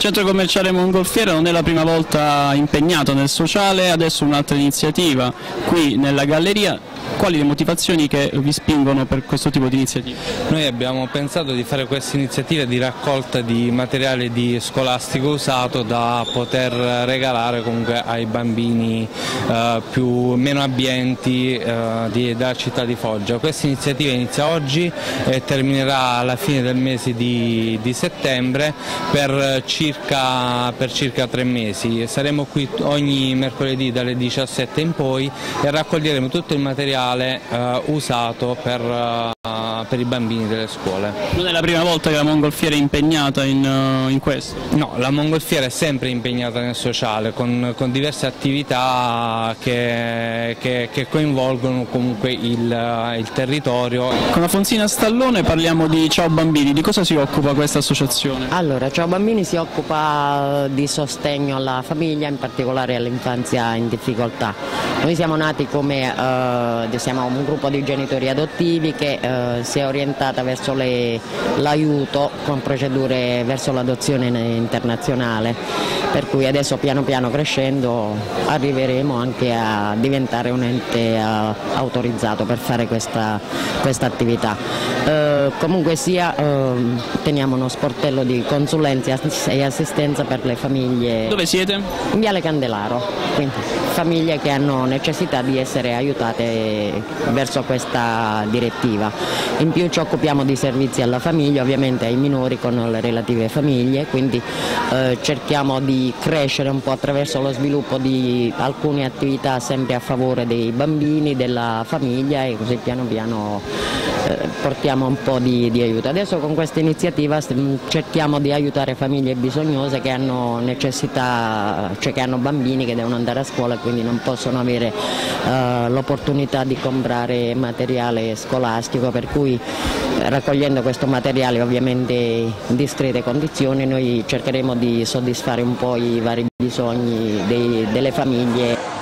centro commerciale Mongolfiera non è la prima volta impegnato nel sociale, adesso un'altra iniziativa qui nella galleria. Quali le motivazioni che vi spingono per questo tipo di iniziative? Noi abbiamo pensato di fare questa iniziativa di raccolta di materiale scolastico usato da poter regalare comunque ai bambini meno abbienti della città di Foggia. Questa iniziativa inizia oggi e terminerà alla fine del mese di settembre per circa 3 mesi. Saremo qui ogni mercoledì dalle 17 in poi e raccoglieremo tutto il materiale usato per i bambini delle scuole. Non è la prima volta che la Mongolfiera è impegnata in questo? No, la Mongolfiera è sempre impegnata nel sociale con diverse attività che coinvolgono comunque il territorio. Con Afonsina Stallone parliamo di Ciao Bambini, di cosa si occupa questa associazione? Allora, Ciao Bambini si occupa di sostegno alla famiglia, in particolare all'infanzia in difficoltà. Noi siamo nati siamo un gruppo di genitori adottivi che si è orientata verso l'aiuto con procedure verso l'adozione internazionale, per cui adesso piano piano crescendo arriveremo anche a diventare un ente autorizzato per fare questa attività. Comunque sia teniamo uno sportello di consulenza e assistenza per le famiglie. Dove siete? In Viale Candelaro, quindi famiglie che hanno necessità di essere aiutate verso questa direttiva. In più ci occupiamo di servizi alla famiglia, ovviamente ai minori con le relative famiglie, quindi cerchiamo di crescere un po' attraverso lo sviluppo di alcune attività sempre a favore dei bambini, della famiglia, e così piano piano portiamo un po' di aiuto. Adesso con questa iniziativa cerchiamo di aiutare famiglie bisognose che hanno necessità, cioè che hanno bambini che devono andare a scuola e quindi non possono avere l'opportunità di comprare materiale scolastico, per cui raccogliendo questo materiale ovviamente in discrete condizioni noi cercheremo di soddisfare un po' i vari bisogni delle famiglie.